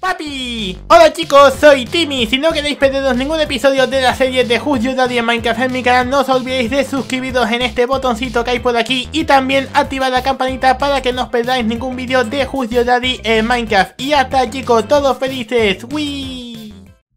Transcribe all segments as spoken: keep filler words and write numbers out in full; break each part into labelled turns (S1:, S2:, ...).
S1: papi. Hola chicos, soy Timmy. Si no queréis perderos ningún episodio de la serie de Who's Your Daddy en Minecraft en mi canal, no os olvidéis de suscribiros en este botoncito que hay por aquí y también activar la campanita para que no os perdáis ningún vídeo de Who's Your Daddy en Minecraft. Y hasta chicos, todos felices. ¡Wii!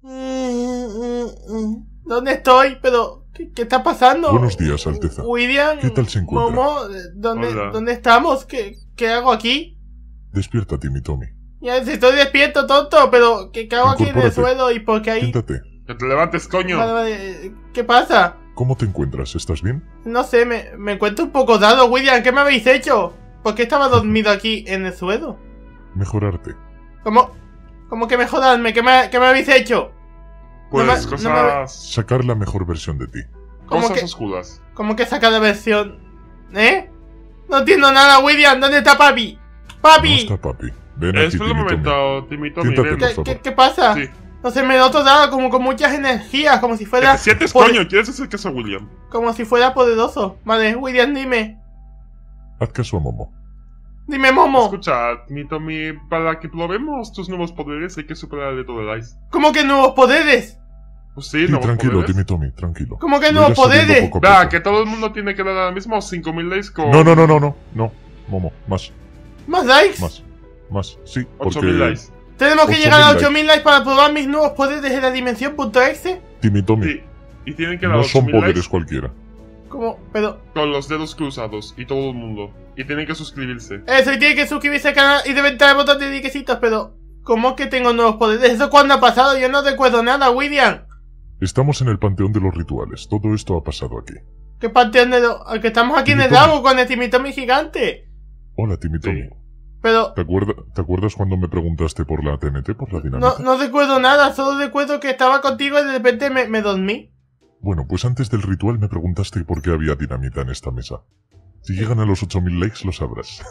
S1: ¿Dónde estoy? Pero... ¿Qué, ¿Qué está pasando?
S2: Buenos días, Alteza.
S1: William,
S2: ¿Qué tal se encuentra?
S1: Momo, ¿dónde, ¿dónde estamos? ¿Qué, ¿Qué hago aquí?
S2: Despierta, Timmy Tommy.
S1: Ya, si estoy despierto, tonto, pero ¿qué, qué hago aquí en el suelo y por qué ahí?
S2: Siéntate.
S3: ¡Que te levantes, coño!
S1: Vale, vale. ¿Qué pasa?
S2: ¿Cómo te encuentras? ¿Estás bien?
S1: No sé, me, me encuentro un poco dado, William. ¿Qué me habéis hecho? ¿Por qué estaba dormido aquí en el suelo?
S2: Mejorarte.
S1: ¿Cómo? ¿Cómo que mejoradme? ¿Qué me, qué me habéis hecho?
S3: Pues
S1: no me,
S3: cosas...
S1: no me...
S2: Sacar la mejor versión de ti.
S3: Cosas
S1: que,
S3: oscuras.
S1: ¿Cómo que sacar la versión? ¿Eh? No entiendo nada, William. ¿Dónde está papi? ¡Papi!
S2: No está papi. Ven
S3: eh,
S2: aquí,
S3: espera un momento, Timmy Tommy.
S2: Siéntate,
S3: ven.
S2: por
S1: ¿Qué,
S2: favor.
S1: ¿qué, ¿Qué pasa?
S3: Sí.
S1: No sé, me noto dado como con muchas energías, como si
S3: ¿Qué
S1: fuera...
S3: te sientes,
S1: poder-
S3: coño? ¿Quieres hacer caso a William?
S1: Como si fuera poderoso. Vale, William, dime.
S2: Haz caso a Momo.
S1: Dime, Momo.
S3: Escucha, Timmy Tommy, para que probemos tus nuevos poderes hay que superar el reto del Ice.
S1: ¿Cómo que nuevos poderes?
S3: Pues sí,
S2: Sí,
S3: nuevos
S2: tranquilo,
S3: poderes.
S2: Timmy Tommy, tranquilo.
S1: ¿Cómo que
S2: Lo
S1: nuevos
S2: irás sabiendo
S1: poderes?
S2: poco a
S3: Va,
S2: poco.
S3: que todo el mundo tiene que dar ahora mismo cinco mil likes con...
S2: No, no, no, no, no. No, Momo, más,
S1: ¿Más likes?
S2: más, más. Sí,
S3: ocho mil
S2: porque...
S3: likes.
S1: Tenemos que
S2: ocho
S1: llegar a
S2: mil
S1: ocho mil likes para probar mis nuevos poderes de la dimensión.exe.
S2: Timmy Tommy,
S3: Sí. Y tienen que dar
S2: no
S3: ocho
S2: son
S3: mil
S2: poderes
S3: likes
S2: cualquiera.
S1: ¿Cómo? Pero...
S3: con los dedos cruzados y todo el mundo. Y tienen que suscribirse.
S1: Eso, y tiene que suscribirse al canal y reventar el botón de likecitos, pero... ¿Cómo que tengo nuevos poderes? ¿Eso cuándo ha pasado? Yo no recuerdo nada, William.
S2: Estamos en el panteón de los rituales. Todo esto ha pasado aquí.
S1: ¿Qué panteón de lo... Que estamos aquí en el
S2: Timmy Tommy.
S1: lago con el Timmy Tommy gigante.
S2: Hola, Timmy Tommy.
S3: Sí.
S1: Pero...
S2: ¿Te, acuerda- ¿Te acuerdas cuando me preguntaste por la T N T, por la dinamita?
S1: No, no recuerdo nada, solo recuerdo que estaba contigo y de repente me, me dormí.
S2: Bueno, pues antes del ritual me preguntaste por qué había dinamita en esta mesa. Si llegan a los ocho mil likes lo sabrás.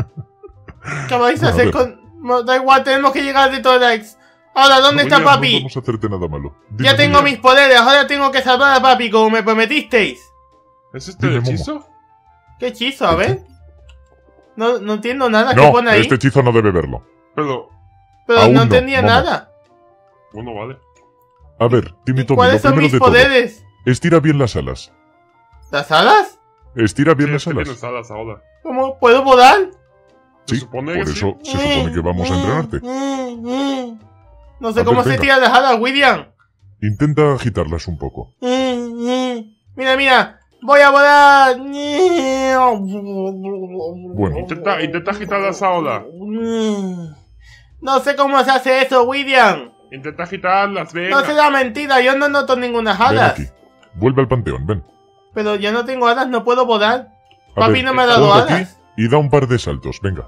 S1: ¿Qué vais a
S2: Bueno, a
S1: hacer
S2: ver.
S1: con...? No, da igual, tenemos que llegar de todos likes. Ahora, ¿dónde
S2: No,
S1: está
S2: William,
S1: papi?
S2: No vamos a hacerte nada malo. Dime,
S1: Ya tengo
S2: William.
S1: mis poderes, ahora tengo que salvar a papi como me prometisteis.
S3: ¿Es este
S2: Dime,
S3: el
S2: Momo.
S3: hechizo?
S1: ¿Qué hechizo? A ver. No, no entiendo nada que
S2: No,
S1: pone ahí.
S2: este hechizo no debe verlo.
S3: Pero...
S1: Pero
S2: aún
S1: no
S2: no,
S1: entendía
S2: Momo.
S1: nada.
S3: Bueno, vale.
S2: A ver, Timmy
S1: ¿Y
S2: Tommy, lo
S1: cuáles son
S2: primero
S1: mis
S2: de todo.
S1: poderes?
S2: Estira bien las alas.
S1: ¿Las alas?
S2: Estira bien
S3: Sí,
S2: las
S3: es que
S2: alas.
S3: tienes alas ahora.
S1: ¿Cómo? ¿Puedo volar?
S3: Se
S2: Sí,
S3: supone
S2: por
S3: que
S2: eso
S3: sí.
S2: se supone que vamos a entrenarte.
S1: No sé
S2: A
S1: cómo
S2: ver,
S1: se
S2: venga.
S1: tiran las alas, William.
S2: Intenta agitarlas un poco.
S1: Mira, mira. Voy a volar.
S2: Bueno.
S3: Intenta, intenta agitarlas ahora.
S1: No sé cómo se hace eso, William.
S3: Intenta agitarlas, venga.
S1: No será mentira, yo no noto ninguna
S2: Ven
S1: alas.
S2: aquí. Vuelve al panteón, ven.
S1: Pero yo no tengo alas, no puedo volar.
S2: A
S1: Papi
S2: ver,
S1: no me ha dado
S2: ponte aquí
S1: alas.
S2: y da un par de saltos, venga.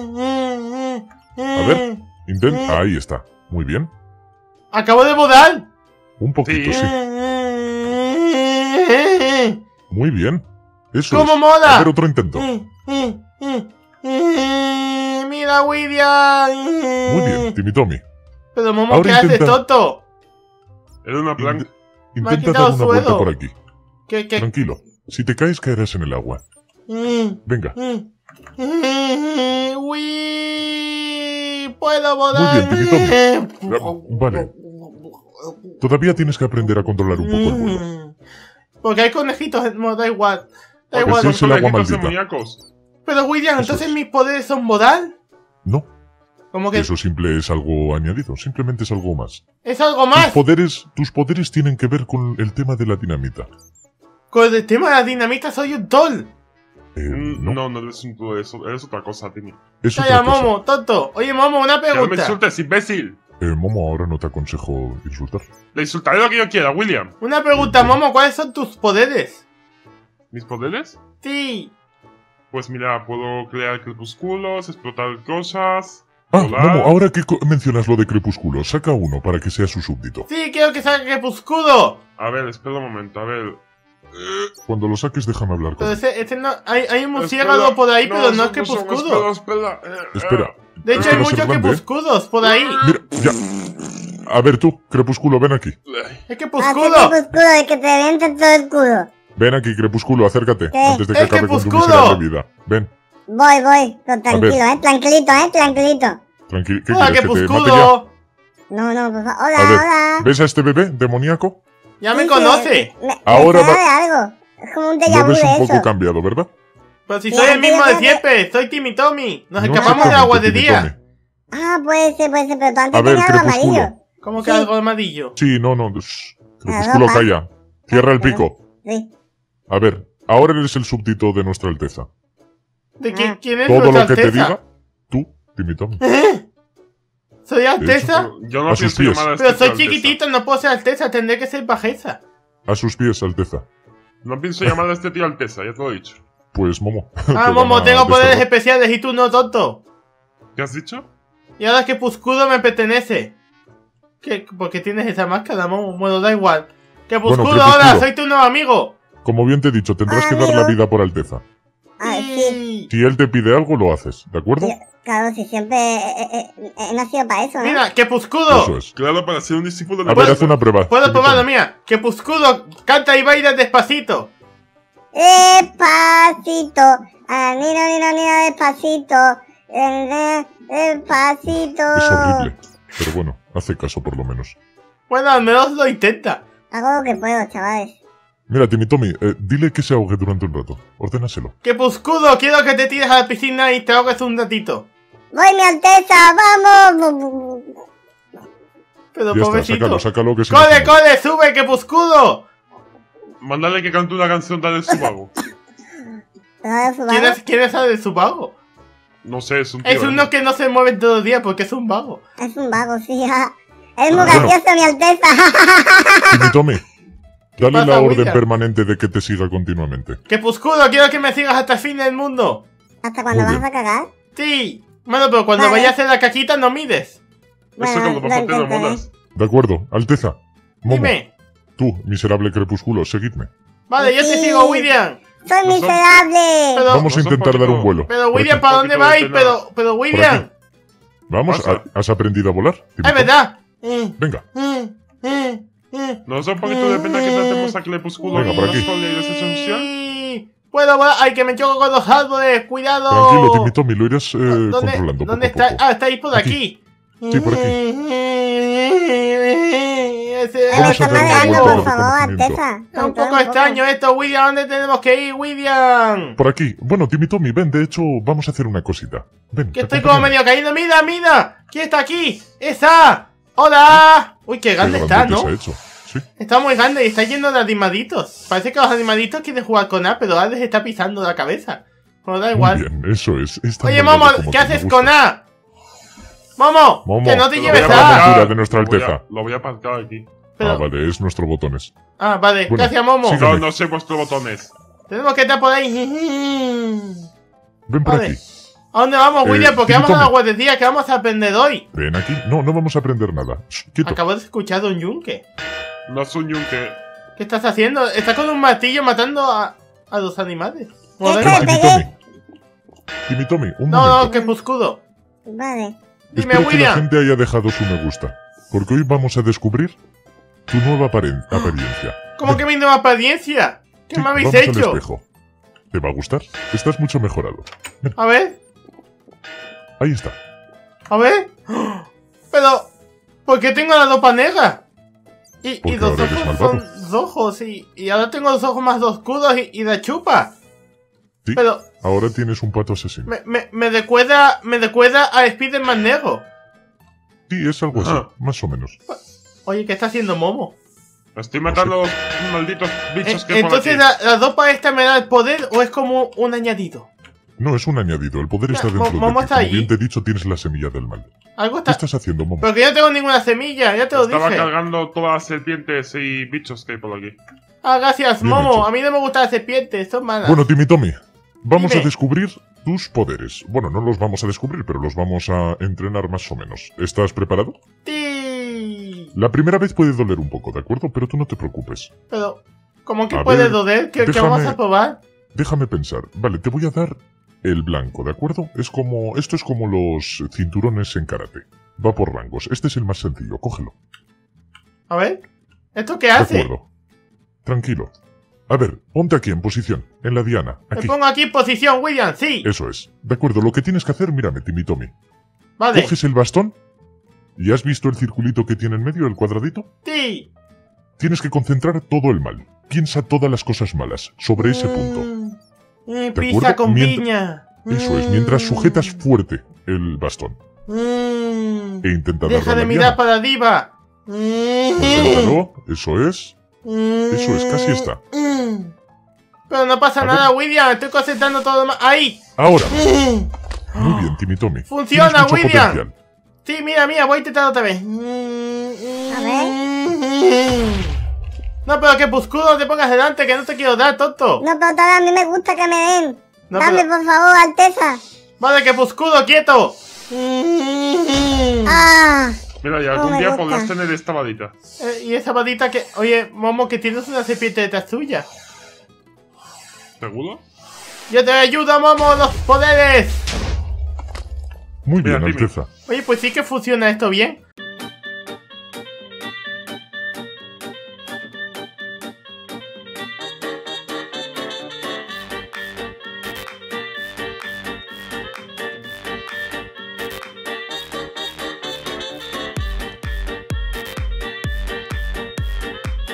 S1: A
S2: ver. Intenta. Ahí está. Muy bien.
S1: Acabo de volar.
S2: Un poquito,
S3: Sí.
S2: sí. Muy bien. Eso
S1: ¿Cómo
S2: es.
S1: mola?
S2: A ver, otro intento.
S1: Mira, William.
S2: Muy bien, Timmy Tommy.
S1: Pero Momo,
S2: Ahora
S1: ¿qué haces,
S2: intenta-
S1: tonto?
S3: Era una plan.
S2: In-
S1: Me ha
S2: Intenta
S1: quitado
S2: dar una vuelta
S1: suelo.
S2: por aquí.
S1: ¿Qué, qué?
S2: Tranquilo. Si te caes, caerás en el agua. Venga.
S1: Uy, puedo
S2: Muy
S1: volar.
S2: bien, Vale. Todavía tienes que aprender a controlar un poco el vuelo.
S1: Porque hay conejitos, no, da igual. Da
S2: Porque
S1: igual.
S2: sí, es el agua
S3: conejitos
S2: maldita.
S3: demoníacos.
S1: Pero William,
S2: Eso
S1: entonces
S2: es.
S1: mis poderes son volar.
S2: No,
S1: Como que
S2: eso simple es algo añadido. Simplemente es algo más.
S1: es algo
S2: Tus
S1: más.
S2: poderes, tus poderes tienen que ver con el tema de la dinamita.
S1: Con el tema de la dinamita soy un troll.
S2: Eh,
S3: Mm,
S2: no,
S3: No, no eres un todo eso. Eres otra cosa, Timmy.
S2: es
S1: Calla,
S2: otra cosa.
S1: Momo, tonto. Oye, Momo, una
S3: Que no me
S1: pregunta.
S3: insultes, imbécil.
S2: Eh, Momo, ahora no te aconsejo insultar.
S3: Le insultaré lo que yo quiera, William.
S1: Una pregunta, Momo, ¿cuáles son tus poderes?
S3: ¿Mis poderes?
S1: Sí.
S3: Pues mira, puedo crear crepúsculos, explotar cosas.
S2: Ah,
S3: volar.
S2: Momo, ahora que co- mencionas lo de Crepúsculo, saca uno para que sea su súbdito.
S1: Sí, quiero que salga Crepúsculo.
S3: A ver, espera un momento, a ver.
S2: Cuando lo saques, déjame hablar con
S1: Pero
S2: él.
S1: ese, ese no... Hay, hay un
S3: Espera,
S1: murciélago por ahí, pero no es
S3: son- son-
S1: Crepúsculo.
S3: Espera, espera. eh,
S2: Espera.
S1: De hecho,
S2: Este
S1: hay
S2: va a ser
S1: muchos
S2: grande, ¿eh?
S1: crepúsculos por ahí.
S2: Mira, ya. A ver tú, Crepúsculo, ven aquí.
S1: Es
S4: Hace
S1: Crepúsculo.
S4: crepúsculo de que te revienten todo el culo.
S2: Ven aquí, Crepúsculo, acércate.
S4: ¿Qué?
S2: Antes de que
S1: ¡El
S2: acabe con tu
S1: Crepúsculo!
S2: miserable vida. Ven,
S4: Voy, voy. Pero tranquilo,
S2: ver.
S4: eh. Tranquilito, eh. Tranquilito.
S2: tranquilo. ¿Qué
S1: Hola,
S2: quieres, que te mate ya?
S1: Crepúsculo.
S4: No, no, por favor. Hola,
S2: A ver,
S4: hola.
S2: ¿ves a este bebé demoníaco?
S1: Ya me
S4: Sí,
S1: conoce.
S4: Me, me
S2: Ahora
S4: suena
S2: va-
S4: de algo. Es como un déjà
S2: Lo
S4: vu
S2: ves
S4: de
S2: un poco
S4: eso.
S2: cambiado, ¿verdad?
S1: Pero si
S4: Sí,
S1: soy el
S4: antes
S1: mismo
S4: yo
S1: de
S4: creo que-
S1: siempre, soy Timmy Tommy. Nos
S2: No
S1: escapamos de
S2: exactamente,
S1: agua de
S2: Timmy
S1: día.
S2: Tommy.
S4: Ah, puede ser, puede ser, pero tú antes
S2: A ver,
S4: tenías algo
S2: Crepúsculo.
S4: amarillo.
S1: ¿Cómo que
S4: Sí.
S1: algo amarillo?
S2: Sí, no, no. shh.
S4: La
S2: Crepúsculo,
S4: ropa.
S2: calla. Cierra el
S4: Perdón.
S2: pico.
S4: Sí.
S2: A ver, ahora eres el súbdito de nuestra Alteza.
S1: ¿De quién,
S4: Ah.
S1: quién es
S2: Todo
S1: nuestra
S2: lo que te
S1: Alteza?
S2: diga, tú, Timmy Tommy.
S1: ¿Eh? ¿Soy Alteza?
S3: Yo no
S2: A sus
S3: pienso
S2: pies.
S3: llamar a este
S1: Pero soy
S3: tío Alteza.
S1: chiquitito, no puedo ser Alteza, tendré que ser bajeza.
S2: A sus pies, Alteza.
S3: No pienso llamar a este tío Alteza, ya te lo he dicho.
S2: Pues, Momo. te
S1: Ah,
S2: van
S1: Momo,
S2: a
S1: tengo poderes
S2: desterrar.
S1: especiales y tú no, tonto.
S3: ¿Qué has dicho?
S1: Y ahora que Puscudo me pertenece. ¿Qué? ¿Por qué tienes esa máscara, Momo? Bueno, da igual. Que Puscudo
S2: Crepúsculo.
S1: ahora, soy tu nuevo amigo.
S2: Como bien te he dicho, tendrás que dar la
S4: Amigo.
S2: vida por Alteza.
S4: Ah, sí.
S2: Si él te pide algo, lo haces, ¿de acuerdo?
S4: Yo- Claro, si siempre he, he- he- he nacido para eso, ¿no?
S1: Mira, que Puscudo.
S2: Eso es.
S3: Claro, para ser un discípulo de
S2: A ver, haz una prueba.
S1: Puedo
S2: Timmy
S1: probarlo,
S2: Tommy.
S1: mira. Que Puscudo canta y baila despacito.
S4: Despacito. Ah, nino, nino, nino, despacito. Eh, eh, Despacito.
S2: Es horrible. Pero bueno, hace caso por lo menos.
S1: Bueno, al menos lo intenta.
S4: Hago lo que puedo, chavales.
S2: Mira, Timmy Tommy, eh, dile que se ahogue durante un rato. Ordénaselo.
S1: Que Puscudo, quiero que te tires a la piscina y te ahogues un ratito.
S4: Voy, mi Alteza, vamos.
S1: Pero
S2: Ya está,
S1: pobrecito.
S2: sácalo, sácalo que se
S1: ¡Cole,
S2: enoja.
S1: cole, sube, que Puscudo!
S3: Mándale que cante una canción de su vago.
S4: ¿Dónde su
S1: ¿Quién
S4: vago?
S1: es, quién es el de su vago?
S3: No sé, es un tío.
S1: Es uno que no se mueve todo el día porque es un vago.
S4: Es un vago, sí. ja. Es muy
S2: Ah, bueno.
S4: gracioso, mi Alteza.
S2: Timmy Tommy, dale
S1: pasa,
S2: la orden
S1: William?
S2: permanente de que te siga continuamente.
S1: Que Puscudo, quiero que me sigas hasta el fin del mundo.
S4: ¿Hasta cuándo
S2: Muy
S4: vas
S2: bien.
S4: a cagar?
S1: Sí. Bueno, pero cuando
S4: Vale.
S1: vayas a hacer la caquita no mides.
S3: Eso
S4: Bueno,
S3: cuando
S4: lo
S3: mejor te
S4: intentaré.
S3: enamoras.
S2: De acuerdo, Alteza. Momo,
S1: Dime.
S2: tú, miserable crepúsculo, seguidme.
S1: Vale, yo te
S4: Sí.
S1: sigo, William.
S4: ¡Soy
S3: No son-
S4: miserable!
S1: Pero,
S2: Vamos a
S3: no son
S2: intentar dar un
S3: poquito-
S2: vuelo.
S1: pero
S2: Por
S1: William,
S2: aquí.
S1: ¿para dónde
S3: poquito de
S1: vais?
S3: pena.
S1: Pero, pero William.
S2: Vamos,
S3: pasa?
S2: ¿ha- ¿has aprendido a volar? Timmy
S1: Es
S2: Tommy?
S1: verdad. Eh,
S2: Venga,
S1: eh, eh, eh.
S3: ¿No es un poquito de pena que tratemos a Crepúsculo
S2: Venga, por aquí.
S3: más con la esencial?
S1: Sí. Puedo volar. Ay, que me choco con los árboles. Cuidado.
S2: tranquilo, Timmy Tommy, lo irás eh,
S1: ¿Dónde,
S2: controlando
S1: ¿dónde
S2: poco a
S1: está?
S2: poco.
S1: Ah, está ahí por
S2: Aquí.
S1: aquí.
S2: Sí, por aquí.
S1: Ese-
S4: Me
S2: Vamos a
S4: está
S2: hacer una
S4: mareando,
S2: vuelta
S4: por
S2: de
S4: favor,
S2: reconocimiento.
S4: Alteza.
S1: Es un poco extraño esto, William. ¿Dónde tenemos que ir, William?
S2: Por aquí. Bueno, Timmy Tommy, ven, de hecho, vamos a hacer una cosita. Ven,
S1: Que
S2: te
S1: estoy como
S2: acompañamos.
S1: medio caído. ¡Mira, mira! ¿Quién está aquí? ¡Esa! ¡Hola! Uy, qué
S2: Qué
S1: grande está,
S2: grandote
S1: ¿no?
S2: se ha hecho. Sí.
S1: Está muy grande y está lleno de animaditos. Parece que los animaditos quieren jugar con A, pero A les está pisando la cabeza. Bueno, da
S2: Muy
S1: igual.
S2: bien, eso es. es tan
S1: Oye,
S2: grande
S1: Momo,
S2: como
S1: ¿qué
S2: tú, me
S1: haces
S2: gusta.
S1: con A? Momo,
S2: Momo,
S1: que no te
S3: Lo
S1: lleves
S3: voy a
S2: a-
S1: A.
S3: aparcar,
S2: de nuestra
S3: lo voy a-
S2: Alteza.
S3: Lo voy a aparcar aquí.
S1: Pero-
S2: Ah, vale, es nuestro botones.
S1: Ah, vale,
S2: Bueno,
S1: gracias, Momo.
S2: sigue.
S3: No, no sé vuestros botones.
S1: Tenemos que estar por ahí.
S2: Ven por
S1: Vale.
S2: aquí.
S1: ¿A dónde vamos,
S2: Eh,
S1: William? Porque
S2: Timmy
S1: vamos a la
S2: Tommy.
S1: guardería, que vamos a aprender hoy.
S2: Ven aquí. No, no vamos a aprender nada. Shh, quieto.
S1: Acabo de escuchar a un yunque.
S3: No es un yunque.
S1: ¿Qué estás haciendo? Estás con un martillo matando a, a los animales. Bueno, da
S4: ¿Qué
S1: igual.
S4: te
S2: Timmy
S4: pegué?
S2: Tommy. Timmy Tommy, un
S1: No,
S2: momento.
S1: no, que puscudo.
S4: Vale.
S1: Dime,
S2: Espero que la
S1: William.
S2: gente haya dejado su me gusta. Porque hoy vamos a descubrir tu nueva aparen- apariencia.
S1: ¿Cómo que mi nueva apariencia? ¿Qué
S2: Sí,
S1: me habéis
S2: vamos al
S1: hecho?
S2: espejo. ¿Te va a gustar? Estás mucho mejorado. Ven,
S1: A ver,
S2: ahí está.
S1: a ver. ¡Oh! Pero, ¿por qué tengo la ropa negra? Y, y
S2: Porque
S1: los
S2: ahora eres
S1: ojos
S2: malvado.
S1: son rojos y, y ahora tengo los ojos más oscuros y, y la chupa.
S2: Sí,
S1: Pero
S2: ahora tienes un pato asesino.
S1: me, me, me recuerda, me recuerda a Spiderman negro.
S2: Sí, es algo así,
S3: Ah.
S2: más o menos.
S1: Oye, ¿qué está haciendo Momo?
S3: Estoy matando a los malditos bichos
S1: Eh,
S3: que hay por
S1: entonces,
S3: aquí.
S1: ¿la, ¿la ropa esta me da el poder o es como un añadido?
S2: No, es un añadido. El poder
S1: Ya,
S2: está dentro
S1: Mo- Momo
S2: de ti.
S1: está
S2: Como
S1: ahí.
S2: bien te he dicho, tienes la semilla del mal.
S1: Algo
S2: ¿Qué
S1: está...
S2: estás haciendo, Momo?
S1: Pero que yo no tengo ninguna semilla, ya te lo
S3: Estaba
S1: dije.
S3: cargando todas las serpientes y bichos que hay por aquí.
S1: Ah, gracias,
S2: Bien
S1: Momo.
S2: hecho.
S1: A mí no me gustan las serpientes, son malas.
S2: Bueno, Timmy Tommy, vamos
S1: Dime.
S2: a descubrir tus poderes. Bueno, no los vamos a descubrir, pero los vamos a entrenar más o menos. ¿Estás preparado?
S1: Sí.
S2: La primera vez puede doler un poco, ¿de acuerdo? Pero tú no te preocupes.
S1: Pero, ¿cómo que
S2: A
S1: puede
S2: ver,
S1: doler? ¿Qué, qué
S2: déjame-
S1: vamos a probar?
S2: Déjame pensar. Vale, te voy a dar el blanco, ¿de acuerdo? Es como... Esto es como los cinturones en karate. Va por rangos. Este es el más sencillo, cógelo.
S1: A ver. ¿Esto qué
S2: De
S1: hace?
S2: acuerdo. Tranquilo. A ver, ponte aquí en posición, en la diana.
S1: Me
S2: Aquí.
S1: pongo aquí en posición, William, sí.
S2: Eso es. De acuerdo, lo que tienes que hacer, mírame, Timmy Tommy.
S1: Vale.
S2: Coges el bastón ¿Y has visto el circulito que tiene en medio, el cuadradito?
S1: Sí.
S2: Tienes que concentrar todo el mal. Piensa todas las cosas malas sobre ese punto.
S1: Mm, pizza
S2: acuerdo?
S1: con
S2: Mient-
S1: piña.
S2: Eso es, mientras sujetas fuerte el bastón.
S1: Mm.
S2: E intenta
S1: Deja
S2: darle
S1: de
S2: a la
S1: mirar
S2: diana.
S1: para arriba.
S2: Inténtalo, eso es. Eso es, casi está.
S1: Pero no pasa
S2: A ver.
S1: nada, William. Estoy concentrando todo más. ¡Ahí!
S2: Ahora. Muy bien, Timmy Tommy.
S1: Funciona,
S2: Tienes mucho
S1: William.
S2: potencial.
S1: Sí, mira, mira, voy a intentar otra vez.
S4: A ver.
S1: No, pero que Puscudo te pongas delante, que no te quiero dar, tonto.
S4: No, pero todavía a mí me gusta que me den.
S1: No,
S4: Dame,
S1: pero-
S4: por favor, Alteza.
S1: Vale, que Puscudo, quieto.
S4: Ah,
S3: Mira, y
S4: No
S3: algún
S4: me
S3: día
S4: gusta.
S3: podrás tener esta varita.
S1: Eh, y esa patita que... Oye, Momo, que tienes una serpiente detrás tuya.
S3: ¿Seguro?
S1: Yo te ayudo, Momo, los poderes.
S2: Muy
S3: Mira,
S2: bien,
S3: Timmy.
S2: Alteza.
S1: Oye, pues sí que funciona esto bien.